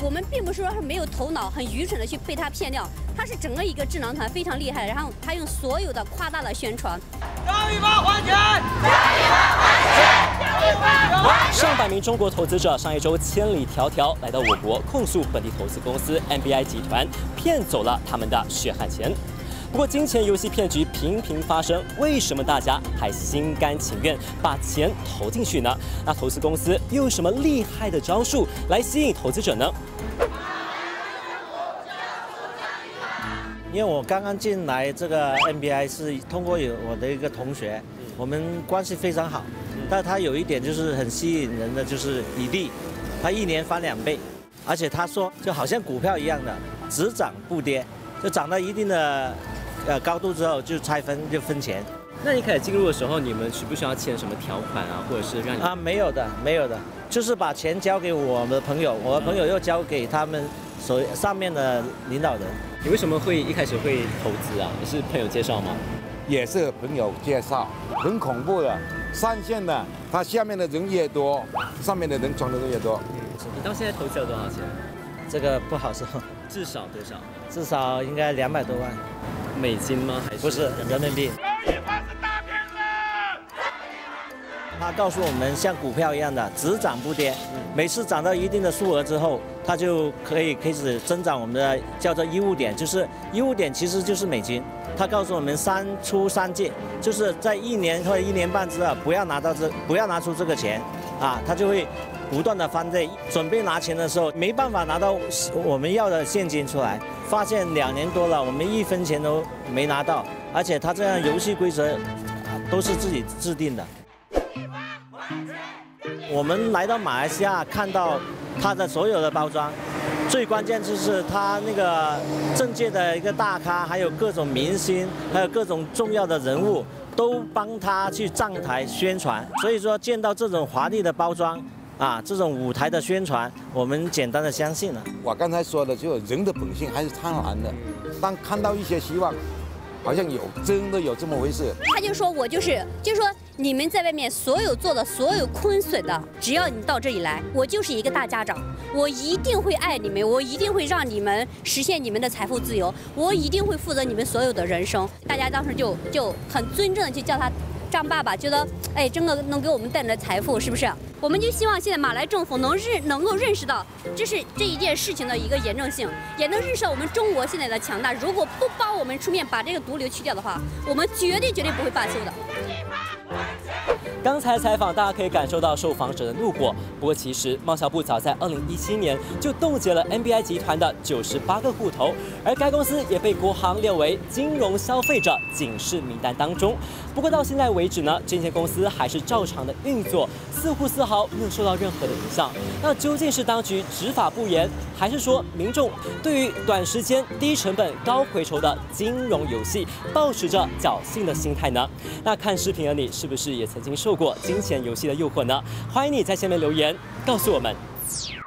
我们并不是说是没有头脑、很愚蠢的去被他骗掉，他是整个一个智囊团非常厉害，然后他用所有的夸大的宣传。 张一发还钱！张一发还钱！张一发还钱！ 上百名中国投资者上一周千里迢迢来到我国，控诉本地投资公司 MBI 集团骗走了他们的血汗钱。不过，金钱游戏骗局频频发生，为什么大家还心甘情愿把钱投进去呢？那投资公司又有什么厉害的招数来吸引投资者呢？ 因为我刚刚进来这个 MBI 是通过我的一个同学，我们关系非常好。但他有一点就是很吸引人的，就是比例，他1年翻2倍，而且他说就好像股票一样的，只涨不跌，就涨到一定的高度之后就拆分就分钱。 那一开始进入的时候，你们需不需要签什么条款啊，或者是让你没有的，没有的，就是把钱交给我们的朋友，我的朋友又交给他们上面的领导人。 你为什么会一开始会投资啊？是朋友介绍吗？ 也是朋友介绍，很恐怖的。上线的，他下面的人越多，上面的人赚的越多。 你到现在投资了多少钱？ 这个不好说。 至少多少？ 至少应该200多万。 美金吗？还是不是人民币？他告诉我们像股票一样的只涨不跌，每次涨到一定的数额之后，它就可以开始增长我们的叫做义务点，就是义务点其实就是美金。他告诉我们3出3进，就是在1年或者1年半之后不要拿出这个钱啊，他就会不断的翻倍。准备拿钱的时候没办法拿到我们要的现金出来，发现2年多了我们1分钱都没拿到，而且他这样游戏规则都是自己制定的。我们来到马来西亚，看到它的所有的包装，最关键就是它那个政界的一个大咖，还有各种明星，还有各种重要的人物，都帮他去站台宣传。所以说，见到这种华丽的包装啊，这种舞台的宣传，我们简单的相信了。 我刚才说的，就人的本性还是贪婪的，当看到一些希望，好像真的有这么回事。 他就说我就是说你们在外面所有做的所有亏损的，只要你到这里来，我就是一个大家长，我一定会爱你们，我一定会让你们实现你们的财富自由，我一定会负责你们所有的人生。大家当时就很尊正的去叫他张爸爸，觉得哎，真的能给我们带来财富，是不是？我们就希望现在马来政府能够认识到这一件事情的一个严重性，也能认识到我们中国现在的强大。如果不帮我们出面把这个毒瘤去掉的话，我们绝对不会罢休的。 刚才采访，大家可以感受到受访者的怒火。不过，其实贸销部早在2017年就冻结了 MBI 集团的98个户头，而该公司也被国行列为金融消费者警示名单当中。不过到现在为止呢，这间公司还是照常的运作，似乎丝毫没有受到任何的影响。那究竟是当局执法不严，还是说民众对于短时间、低成本、高回酬的金融游戏抱持着侥幸的心态呢？那看视频的你是不是也曾经受过金钱游戏的诱惑呢？欢迎你在下面留言告诉我们。